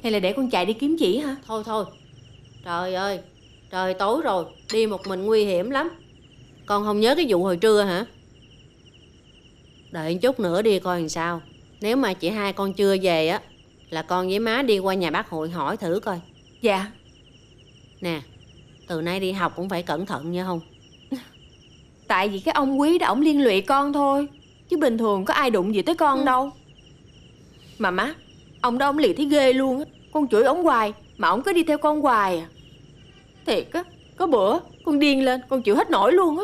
Hay là để con chạy đi kiếm chị hả? Thôi thôi. Trời ơi, trời tối rồi, đi một mình nguy hiểm lắm. Con không nhớ cái vụ hồi trưa hả? Đợi một chút nữa đi coi làm sao. Nếu mà chị hai con chưa về á, là con với má đi qua nhà bác Hội hỏi thử coi. Dạ. Nè, từ nay đi học cũng phải cẩn thận nha không? Tại vì cái ông Quý đó ổng liên lụy con thôi, chứ bình thường có ai đụng gì tới con đâu. Mà má, ông đó ổng liệt thấy ghê luôn á. Con chửi ổng hoài mà ổng cứ đi theo con hoài à. Thiệt á, có bữa con điên lên, con chịu hết nổi luôn á.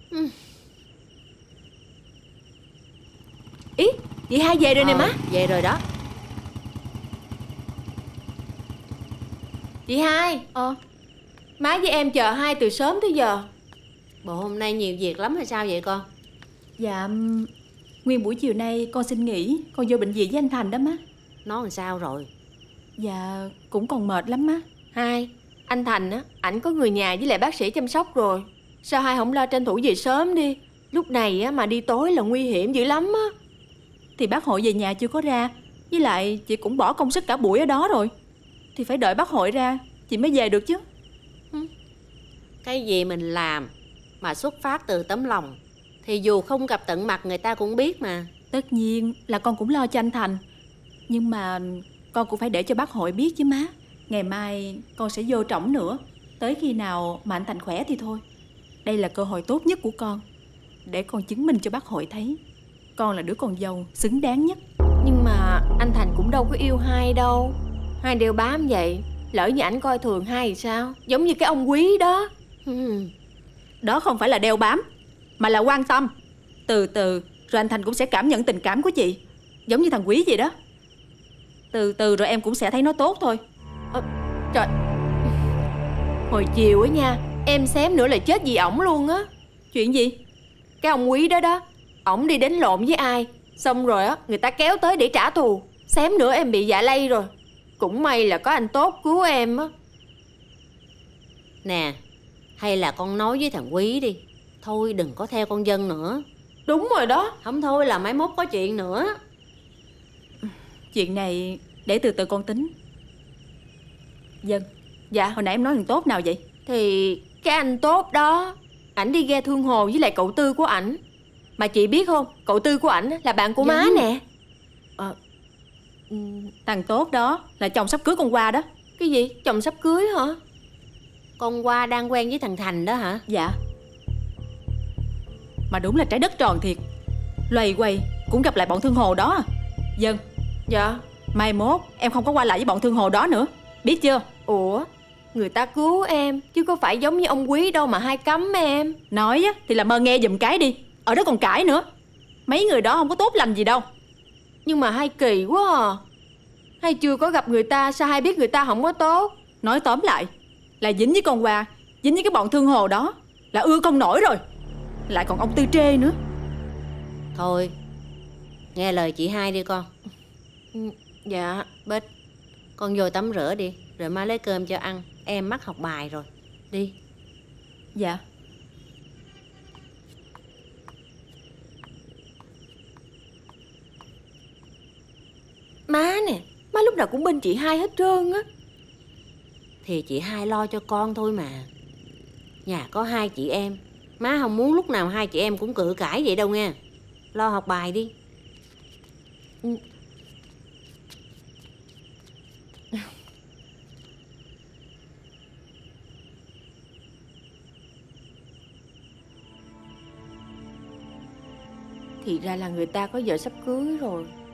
Ý, chị hai về rồi nè má. Về rồi đó. Chị hai, má với em chờ hai từ sớm tới giờ. Bộ hôm nay nhiều việc lắm hay sao vậy con? Dạ, nguyên buổi chiều nay con xin nghỉ, con vô bệnh viện với anh Thành đó má. Nó làm sao rồi? Dạ, cũng còn mệt lắm má. Hai, anh Thành á, ảnh có người nhà với lại bác sĩ chăm sóc rồi. Sao hai không lo tranh thủ về sớm đi? Lúc này á mà đi tối là nguy hiểm dữ lắm á. Thì bác Hội về nhà chưa có ra, với lại chị cũng bỏ công sức cả buổi ở đó rồi, thì phải đợi bác Hội ra chị mới về được chứ. Cái gì mình làm mà xuất phát từ tấm lòng thì dù không gặp tận mặt người ta cũng biết mà. Tất nhiên là con cũng lo cho anh Thành, nhưng mà con cũng phải để cho bác Hội biết chứ má. Ngày mai con sẽ vô trỏng nữa, tới khi nào mà anh Thành khỏe thì thôi. Đây là cơ hội tốt nhất của con, để con chứng minh cho bác Hội thấy con là đứa con dâu xứng đáng nhất. Nhưng mà anh Thành cũng đâu có yêu hai đâu. Hai đều bám vậy, lỡ như ảnh coi thường hai thì sao? Giống như cái ông Quý đó. Đó không phải là đeo bám, mà là quan tâm. Từ từ rồi anh Thành cũng sẽ cảm nhận tình cảm của chị, giống như thằng Quý vậy đó. Từ từ rồi em cũng sẽ thấy nó tốt thôi. Trời, hồi chiều á nha, em xém nữa là chết vì ổng luôn á. Chuyện gì? Cái ông Quý đó đó, ổng đi đánh lộn với ai, xong rồi á người ta kéo tới để trả thù. Xém nữa em bị dạ lây rồi. Cũng may là có anh Tốt cứu em á. Nè, hay là con nói với thằng Quý đi, thôi đừng có theo con Dân nữa. Đúng rồi đó. Không thôi là mai mốt có chuyện nữa. Chuyện này để từ từ con tính. Dân. Dạ. Hồi nãy em nói thằng Tốt nào vậy? Thì cái anh Tốt đó, ảnh đi ghe Thương Hồ với lại cậu Tư của ảnh. Mà chị biết không, cậu Tư của ảnh là bạn của má nè. Thằng Tốt đó là chồng sắp cưới con Hoa đó. Cái gì? Chồng sắp cưới hả? Con Hoa đang quen với thằng Thành đó hả? Dạ. Mà đúng là trái đất tròn thiệt, loay quay cũng gặp lại bọn Thương Hồ đó à. Dân. Dạ. Mai mốt em không có qua lại với bọn Thương Hồ đó nữa, biết chưa? Ủa, người ta cứu em chứ có phải giống như ông Quý đâu mà hai cấm em. Nói á thì làm ơn nghe giùm cái đi, ở đó còn cãi nữa. Mấy người đó không có tốt lành gì đâu. Nhưng mà hai kỳ quá à. Hay chưa có gặp người ta, sao hai biết người ta không có tốt? Nói tóm lại là dính với con Hoa, dính với cái bọn Thương Hồ đó là ưa con nổi rồi. Lại còn ông Tư Trê nữa. Thôi, nghe lời chị hai đi con. Dạ. Bích, con vô tắm rửa đi, rồi má lấy cơm cho ăn. Em mắc học bài rồi. Đi. Dạ. Má nè, má lúc nào cũng bên chị hai hết trơn á. Thì chị hai lo cho con thôi mà. Nhà có hai chị em, má không muốn lúc nào hai chị em cũng cự cãi vậy đâu nghe. Lo học bài đi. Thì ra là người ta có vợ sắp cưới rồi.